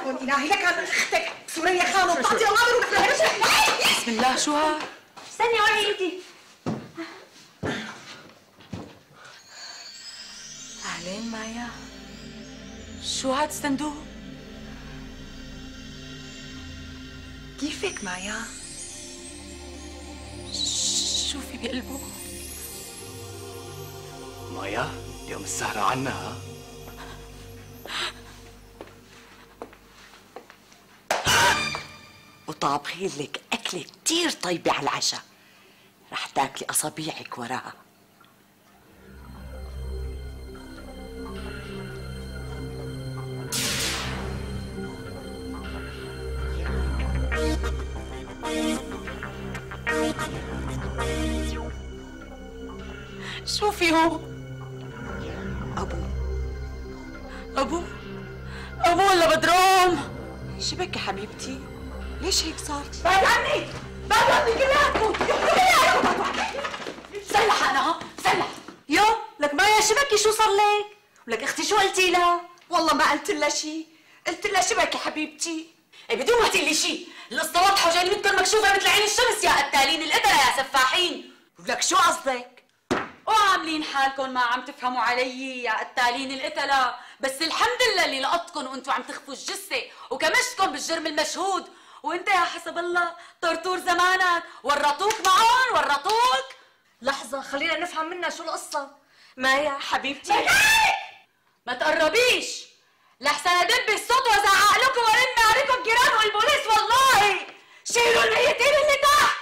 لكم إلهي، لك أختك سوريا خانم بتعطي أوامر بسم الله. شو هاد؟ استني وعي ايدي. أهلين مايا. شو هاد الصندوق؟ كيفك مايا؟ شو في بقلبه؟ مايا اليوم السهرة عنا ها؟ وطابخين لك أكلة كتير طيبة على العشاء، رح تاكلي أصابيعك وراها. شو في هو؟ أبو ولا بدروم؟ شبك يا حبيبتي؟ ليش هيك صار؟ بعد عني كلياتكم سلح أنا ها؟ سلح. يو لك مايا شبكي شو صار لك؟ ولك اختي شو قلتي لها؟ والله ما قلت لها شيء، قلت لها شبك يا حبيبتي. إيه بدون ما تقلي شيء، القصة واضحة وجايين بدكم مكشوفة مثل عين الشمس يا قتالين القدرة يا سفاحين. ولك شو قصدك؟ وعاملين حالكم ما عم تفهموا علي يا قتالين القتلة، بس الحمد لله اللي لقطكم وانتم عم تخفوا الجثة وكمشتكم بالجرم المشهود، وانت يا حسب الله طرطور زمانك ورطوك معهم ورطوك. لحظة خلينا نفهم منها شو القصة. مايا حبيبتي ما تقربيش لحسن ادب الصوت وازعق لكم وارن عليكم جيران والبوليس. والله شيلوا الميتين اللي تحت.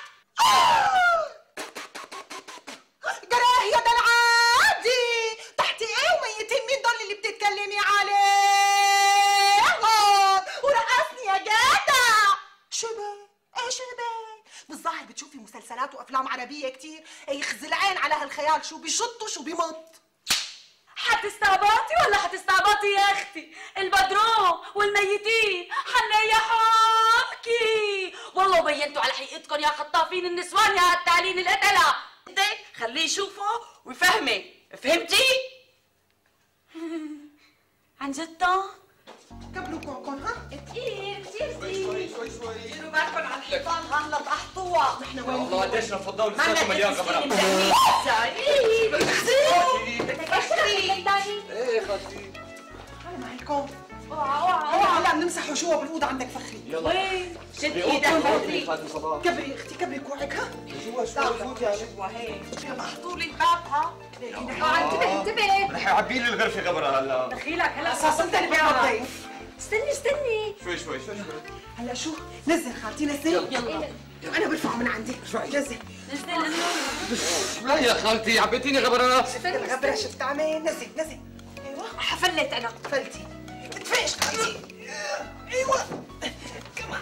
جراه يا ده العادي، تحت ايه وميتين مين دول اللي بتتكلمي عليه؟ ورقصني يا جدع. شبه ايه شبه؟ بالظاهر بتشوفي مسلسلات وافلام عربيه كتير، يخزي العين على هالخيال، شو بيشط وشو بيمط. حتستعبطي ولا حتستعبطي يا اختي؟ البدروم والميتين حنيحوكي والله وبينتوا على حقيقتكم يا خطافين النسوان يا قتالين القتلة. خليه يشوفه ويفهمك، فهمتي؟ عن جد؟ كبلوا كوعكم ها؟ كتير ثقيل. شوي ديروا بالكم على الحيطان هلا طحطوها. نحن والله قديش نفضوا لساتكم مليان غبرة. ايه خالتي انا معكم. اوعى هلا بنمسحوا جوا بالاوضه عندك فخري. يلا وين؟ شد ايدك فخري. خالتي صباح كبري اختي كبري كوعك ها؟ جوا شوي فوت يعني. يلا احطوا لي الباب ها. انتبه رح يعبي لي الغرفة غبرة هلا. دخيلك هلا اساس انت اللي بالضيف. استني شوي هلا شو؟ نزل خالتي نزل. يلا انا برفعه من عندي. نزل لا يا خالتي عبيتيني غبرة. الغبره شو بتعمل؟ نزل ايوه حفلت انا قفلتي. تدفيش خالتي. ايوه كمان.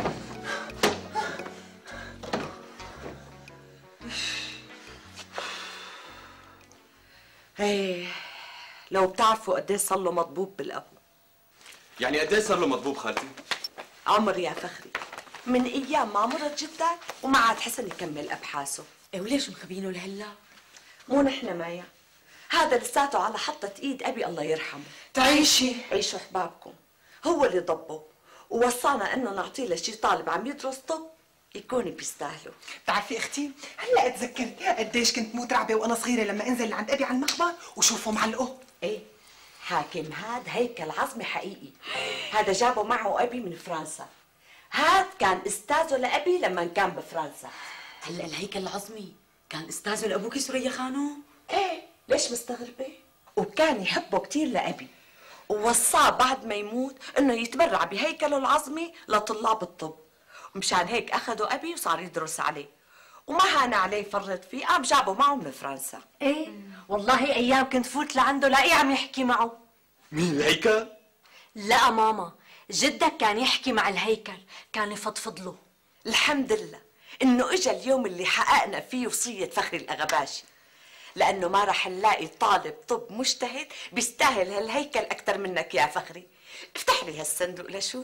ايه لو بتعرفوا قديش صار له مضبوب بالابو. يعني قديش صار له مضبوب خالتي؟ عمر يا فخري، من ايام ما مرض جدك وما عاد حسن يكمل ابحاثه. ايه وليش مخبينه لهلا؟ مو نحن مايا، هذا لساته على حطة ايد ابي الله يرحمه. تعيشي. عيشوا حبابكم، هو اللي ضبه ووصانا انه نعطيه لشي طالب عم يدرس طب يكون بيستاهلوا. بتعرفي اختي هلا اتذكرت قديش كنت مترعبه وانا صغيره لما انزل لعند ابي على المقبر وشوفه معلقه. ايه حاكم، هاد هيكل عظمي حقيقي، هذا جابه معه ابي من فرنسا، هاد كان استاذه لابي لما كان بفرنسا. هلا الهيكل العظمي كان استاذه لابوكي سوريا خانم؟ ايه ليش مستغربه؟ وكان يحبه كثير لابي، ووصاه بعد ما يموت انه يتبرع بهيكله العظمي لطلاب الطب، ومشان هيك اخذوا ابي وصار يدرس عليه، وما هان عليه يفرط فيه، قام جابه معه من فرنسا. ايه والله ايام كنت فوت لعنده لاقيه عم يحكي معه. مين الهيكل؟ لا ماما، جدك كان يحكي مع الهيكل، كان يفضفض له. الحمد لله انه اجى اليوم اللي حققنا فيه وصية فخري الاغباشي، لانه ما رح نلاقي طالب طب مجتهد بيستاهل هالهيكل اكثر منك يا فخري. افتح لي هالصندوق لشوف.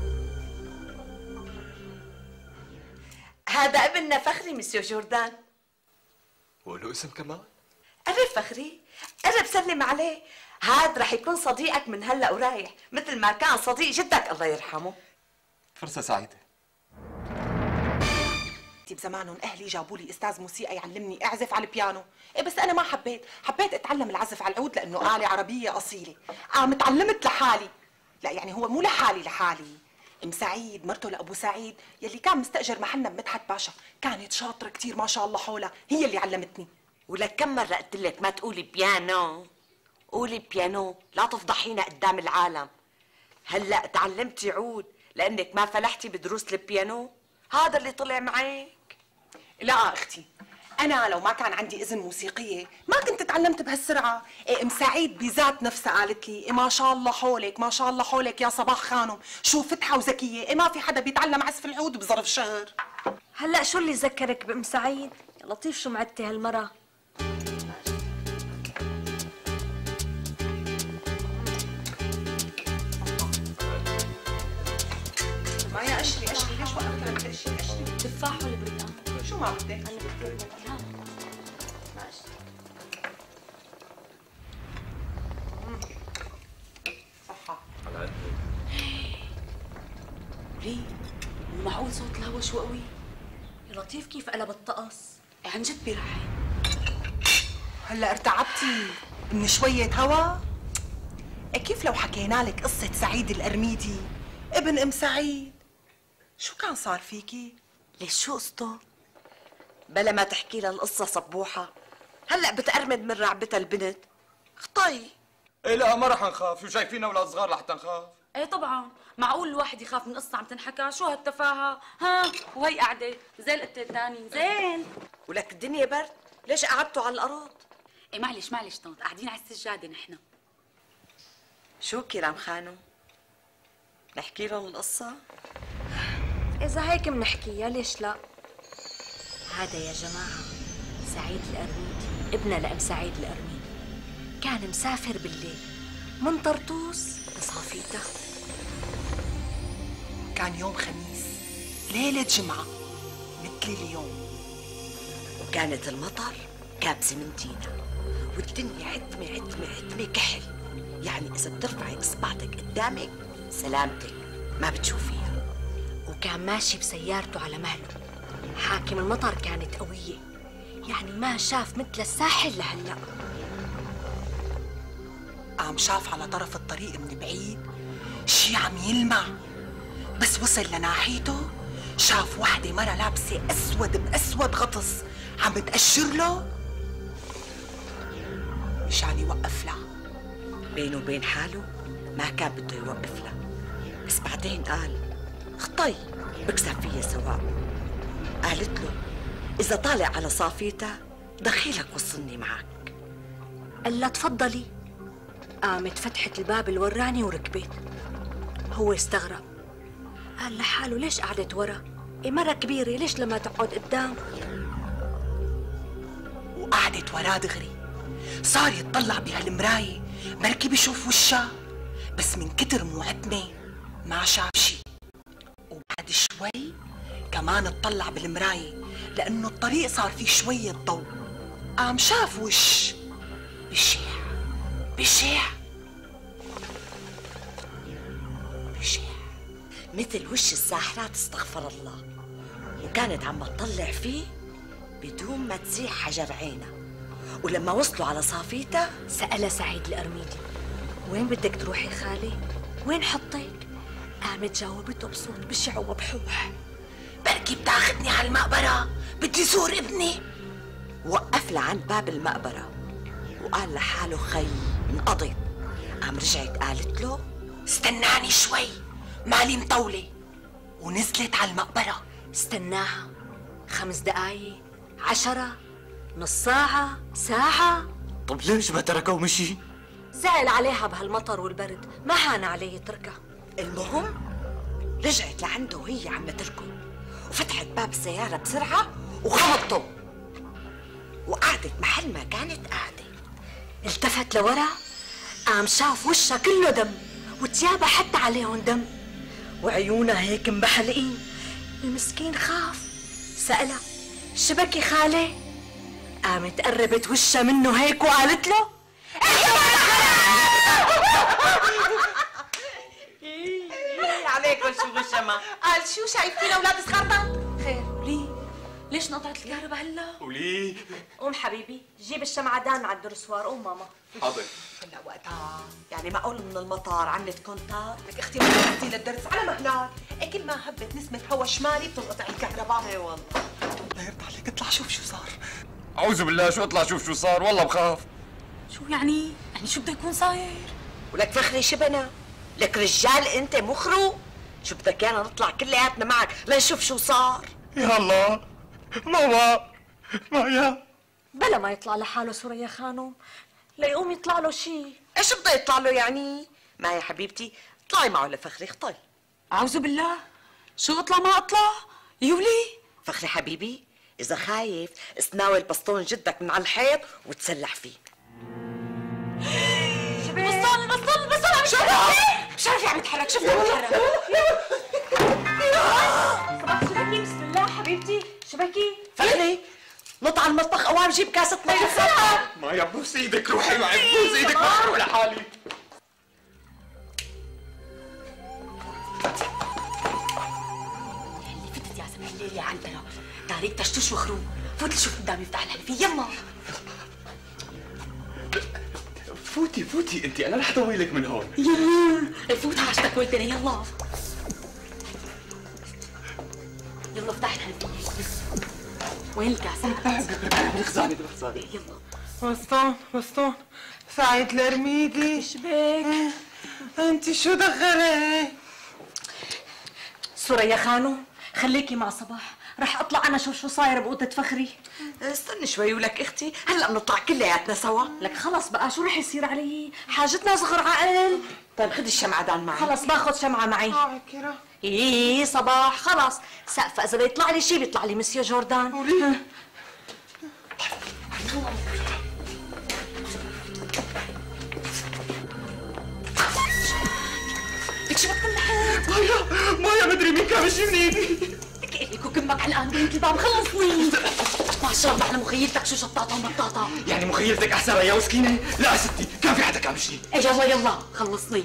هذا ابننا فخري مسيو جوردان. وله اسم كمان؟ قرب فخري، قرب سلم عليه. هاد رح يكون صديقك من هلا ورايح، مثل ما كان صديق جدك الله يرحمه. فرصة سعيدة. بزمانهم اهلي جابوا لي استاذ موسيقى يعلمني اعزف على البيانو، بس انا ما حبيت اتعلم العزف على العود لانه آلة عربية اصيلة. تعلمت لحالي. لا يعني هو مو لحالي. ام سعيد مرته لابو سعيد يلي كان مستاجر محلنا بمدحت باشا كانت شاطرة كثير ما شاء الله حولها، هي اللي علمتني. ولك كم مرة قلت لك ما تقولي بيانو؟ قولي بيانو، لا تفضحينا قدام العالم. هلا تعلمتي عود لانك ما فلحتي بدروس البيانو؟ هذا اللي طلع معك؟ لا اختي، انا لو ما كان عندي اذن موسيقيه ما كنت تعلمت بهالسرعه. ام سعيد بذات نفسها قالت لي ما شاء الله حولك، ما شاء الله حولك يا صباح خانم، شو فتحه وذكيه، ما في حدا بيتعلم عزف العود بظرف شهر. هلا شو اللي ذكرك بأم سعيد؟ يا لطيف شو معدتي هالمرة. معايا قشري ليش وقفت لك قشري؟ تفاح ولا برتقال؟ شو ما بدك؟ انا بدي برتقال. صحة. ليه؟ مو معقول صوت الهوا شو قوي؟ يا لطيف كيف قلب الطقس؟ عن جد برحي. هلا ارتعبتي من شوية هوا؟ كيف لو حكينا لك قصة سعيد الأرميدي ابن ام سعيد؟ شو كان صار فيكي؟ ليش شو قصته؟ بلا ما تحكي لها القصة صبوحة، هلا بتأرمد من رعبتها البنت. خطي. ايه لا ما رح نخاف، شو شايفينا ولا صغار لحتى نخاف؟ ايه طبعا، معقول الواحد يخاف من قصة عم تنحكى؟ شو هالتفاهة؟ ها وهي قاعدة زي القطة الثاني، زين. ولك الدنيا برد، ليش قعدتوا على الأرض؟ ايه معلش طنط، قاعدين على السجادة نحن. شو كرام خانو؟ نحكي لهم القصة؟ إذا هيك بنحكيها ليش لا؟ هذا يا جماعة سعيد الأرميدي ابن لأم سعيد الأرميدي، كان مسافر بالليل من طرطوس لصافيته. كان يوم خميس ليلة جمعة مثل اليوم، وكانت المطر كابسة من تينا، والدنيا عتمة كحل، يعني إذا بترفعي إصبعتك قدامك سلامتك ما بتشوفيها. وكان ماشي بسيارته على مهله، حاكم المطر كانت قوية، يعني ما شاف مثل الساحل لهلأ. قام شاف على طرف الطريق من بعيد شي عم يلمع، بس وصل لناحيته شاف وحدة مرة لابسة أسود بأسود غطس عم بتأشر له مشان يوقف لها. بينه وبين حاله ما كان بده يوقف لها، بس بعدين قال خطي بكسب فيها سواء. قالت له إذا طالع على صافيتها دخيلك وصلني معك. قال لها تفضلي. قامت فتحت الباب اللي وراني وركبت. هو استغرب، قال لحاله ليش قعدت ورا؟ إيه مرة كبيرة ليش لما تقعد قدام؟ وقعدت وراه دغري، صار يتطلع بهالمراية مركي بيشوف وشها، بس من كتر موعتمة ما شاف شي. وبعد شوي كمان اطلع بالمراية لأنه الطريق صار فيه شوية ضوء، قام شاف وش بشع مثل وش الساحرات استغفر الله، وكانت عم تطلع فيه بدون ما تزيح حجر عينها. ولما وصلوا على صافيتها سألها سعيد الأرميدي وين بدك تروحي خالي؟ وين حطيك؟ قامت جاوبته بصوت بشع وبحوح بركي بتاخدني على المقبرة، بدي زور ابني. وقف لعند باب المقبرة وقال لحاله خي انقضت. قام رجعت قالت له استناني شوي مالي مطولة، ونزلت على المقبرة. استناها 5 دقايق، 10، نص ساعة، ساعة. طب ليش ما تركه ومشي؟ زعل عليها بهالمطر والبرد، ما هان عليه يتركها. المهم رجعت لعنده وهي عم تركض، وفتحت باب السيارة بسرعة وخبطته، وقعدت محل ما كانت قاعدة. التفت لورا، قام شاف وشها كله دم، وتيابها حتى عليهم دم، وعيونها هيك مبحلقين. المسكين خاف، سألها شبكي خالي؟ قامت قربت وشها منه هيك وقالت له عليكم شو بالشما. قال شو شايفتينا اولاد صغارنا؟ خير وليه؟ ليش نقطعت الكهرباء هلا؟ وليه؟ قوم حبيبي جيب الشمعدان مع الدرسوار. قوم ماما. حاضر. هلا وقتها يعني معقول من المطار عملت كونتاكت؟ لك اختي ما رحتي للدرس على مهلك، اكيد ما هبت نسمة هوا شمالي بتنقطع الكهرباء. اي والله. الله يرضى عليك اطلع شوف شو صار. اعوذ بالله، شو اطلع شوف شو صار؟ والله بخاف. شو يعني؟ يعني شو بده يكون صاير؟ ولك فخري شبنا؟ لك رجال انت مخرو؟ شو بدك ايانا نطلع كلياتنا معك لنشوف شو صار؟ يا الله مايا بلا ما يطلع لحاله سوريا خانم، ليقوم يطلع له شيء. ايش بده يطلع له يعني؟ ما يا حبيبتي اطلعي معه لفخري اخطي. أعوذ بالله، شو اطلع ما اطلع؟ يولي فخري حبيبي اذا خايف اسناول بسطون جدك من على الحيط وتسلح فيه. بسطون عم يتحرك. مش عارفة عم يتحرك، شفته عم يتحرك. صباح شبكي بسم الله حبيبتي. شبكي فخري نط على المطبخ قوام جيب كاسة مي بسرعة. مايا بوس ايدك، روحي معي، بوس ايدك، ما اروح لحالي. اللي فتت يا سمح الليل يا عنترة، تاريك تشتوش وخروم، فوت شوف قدامي افتح الحنفية يما. فوتي انت، انا رح اطوي لك من هون. يلا فوت عاشتك ولدنا يلا. يلا افتح الحنفية. وين الكاسة؟ بالخزانة يلا. بسطون سعيد الرميدي. شبيك انت شو دخلك؟ سوريا خانم خليكي مع صباح، رح اطلع انا شوف شو صاير بأوضة فخري. استني شوي ولك اختي هلا بنطلع كلياتنا سوا. لك خلص بقى شو رح يصير علي؟ حاجتنا صغر عقل. طيب خدي الشمعدان معي. خلص باخذ شمعة معي. كرا ايه صباح خلص سقفة، اذا بيطلع لي شي بيطلع لي مسيو جوردان. لك شو بكتم لحد؟ مايا مدري مين كان مشي من ايدي. لك قلت لك كمك علقان بيت الباب خلصني. ما شاء الله على مخيلتك شو شطاطة ومطاطة. يعني مخيلتك احسن يا وسكينة؟ لا ستي، كان في حدا كان مشي. ايه يلا خلصني.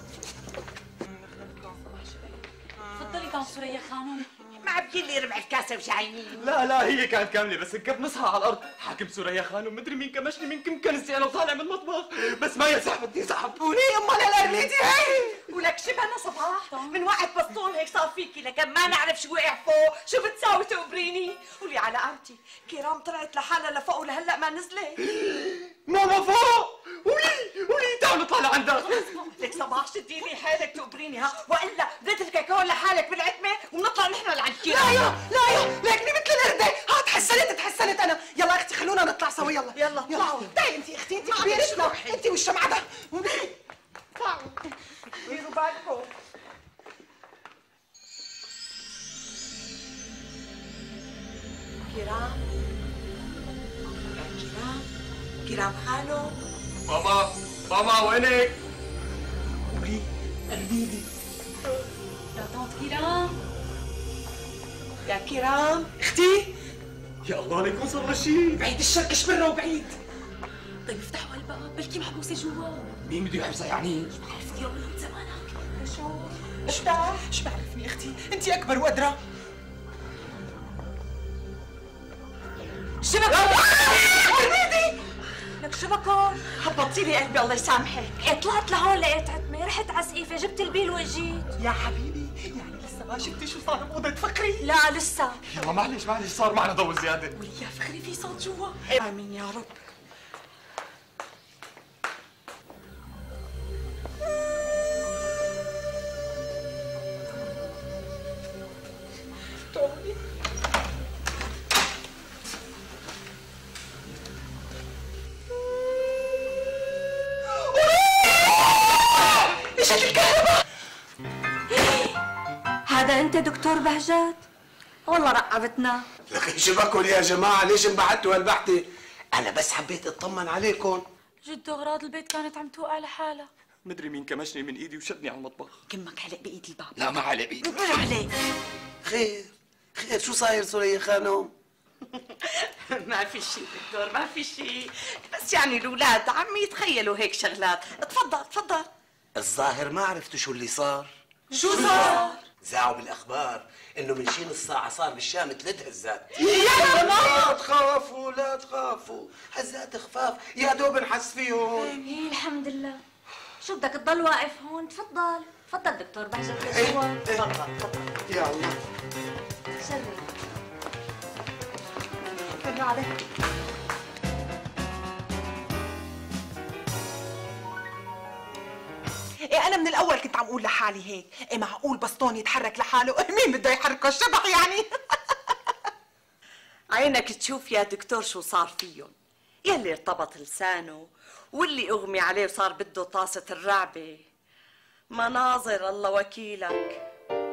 تفضلي طعم سوريا خانم. ما بكي لي ربع الكاسة وجايين. لا هي كانت كاملة، بس انكب نصها على الارض. حاكم سوريا خانم مدري مين كمشني، مين كنسي انا وطالع من المطبخ، بس مايا سحبتني سحبوني. امال الارميدي هي. ولك شبهنا صباح من وقت بسطون هيك صار فيكي لكن ما نعرف شو وقع فوق، شو بتساوي تقبريني؟ قولي على قامتي كرام طلعت لحالها لفوق ولهلا ما نزلت. ماما فوق. ولي تعال نطلع لعندك. لك صباح شدي لي حالك تقبريني ها، والا بديت الكاكاو لحالك بالعتمه وبنطلع نحن لعند كرام. لا لكني مثل القردة. ها تحسنت انا. يلا اختي خلونا نطلع سوا. يلا طلعوا. تعي انت اختي، انت كبيرتنا، انت والشمعة. طلعوا ديروا بالكم. كرام خانو. ماما وينك؟ يا طنط كيران. يا كرام اختي. يا الله ليكون صار لها شيء. بعيد الشر شبرنا وبعيد. طيب افتحوا الباب بلكي محبوسة جوا. مين بده يحبسها يعني؟ عرفت يا ولد زمانك. افتح. شو بعرفني اختي، انت اكبر وادرى. لك شو بكون؟ هبطتي لي قلبي الله يسامحك. إيه طلعت لهون لقيت عتمة، رحت على سقيفة جبت البيل وجيت. يا حبيبي يعني لسه ما شفتي شو صار بأوضة فخري؟ لا لسه. يلا معلش صار معنا ضوء زيادة. يا فخري في صوت جوا. امين يا رب. هذا انت دكتور بهجت؟ والله رقبتنا. لكن شبكوا يا جماعة، ليش انبعتوا هالبحثة؟ أنا بس حبيت أطمن عليكم. جد أغراض البيت كانت عم توقع لحالها. مدري مين كمشني من ايدي وشدني على المطبخ. كمك حلق بإيد الباب. لا ما علي بايدي. عليك. خير شو صاير سوريا خانم؟ ما في شيء دكتور، ما في شيء، بس يعني الاولاد عم يتخيلوا هيك شغلات. تفضل تفضل. الظاهر ما عرفتوا شو اللي صار. شو صار؟ زعوا بالاخبار انه من شي نص ساعه صار بالشام 3 هزات. يا لا تخافوا لا تخافوا، هزات خفاف يا دوب نحس فيهم. ايه الحمد لله. شو بدك تضل واقف هون؟ تفضل تفضل دكتور بهجت جوا. تفضل تفضل. يا الله. شرف. استنوا عليك. ايه انا من الاول كنت عم اقول لحالي هيك، ايه معقول بسطون يتحرك لحاله؟ مين بده يحركه؟ الشبح يعني. عينك تشوف يا دكتور شو صار فيهم، يلي ارتبط لسانه واللي اغمي عليه وصار بده طاسة الرعبة. مناظر الله وكيلك.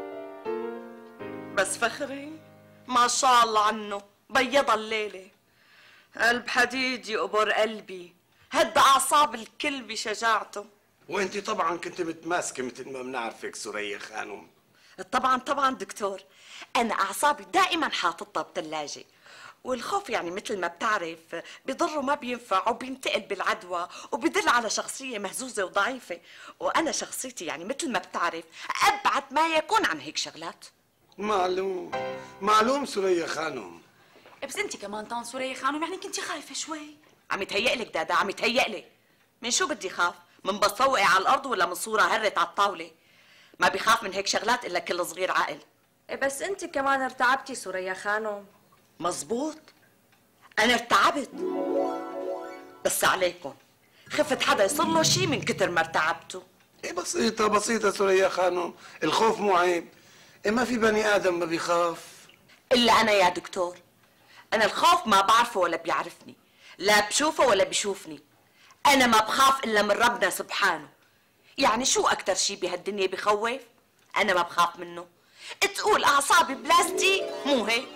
بس فخري ما شاء الله عنه بيض الليلة، قلب حديد يقبر قلبي، هد اعصاب الكل بشجاعته. وانت طبعا كنت متماسكه مثل ما بنعرفك سوريا خانم. طبعا طبعا دكتور، انا اعصابي دائما حاططها بثلاجه، والخوف يعني مثل ما بتعرف بضر وما بينفع وبينتقل بالعدوى وبدل على شخصيه مهزوزه وضعيفه، وانا شخصيتي يعني مثل ما بتعرف ابعد ما يكون عن هيك شغلات. معلوم معلوم سوريا خانم. بس انت كمان طان سوريا خانم يعني كنتي خايفه شوي. عم يتهيألك دادا، عم يتهيألي. من شو بدي خاف؟ من بس فوقي على الارض ولا من صوره هرت على الطاوله؟ ما بيخاف من هيك شغلات الا كل صغير عاقل. إيه بس انت كمان ارتعبتي سوريا خانم. مزبوط، انا ارتعبت، بس عليكم خفت حدا يصير له شيء من كتر ما ارتعبتوا. ايه بسيطه بسيطه سوريا خانم، الخوف مو عيب. إيه ما في بني ادم ما بيخاف. الا انا يا دكتور، انا الخوف ما بعرفه ولا بيعرفني، لا بشوفه ولا بيشوفني. انا ما بخاف الا من ربنا سبحانه. يعني شو اكتر شيء بهالدنيا بخوف؟ انا ما بخاف منه. تقول اعصابي بلاستيك، مو هيك؟